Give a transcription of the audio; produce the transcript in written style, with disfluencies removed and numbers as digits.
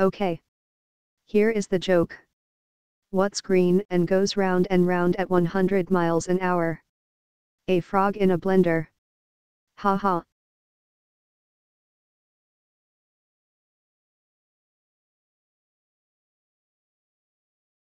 Okay. Here is the joke. What's green and goes round and round at 100 miles an hour? A frog in a blender. Ha ha.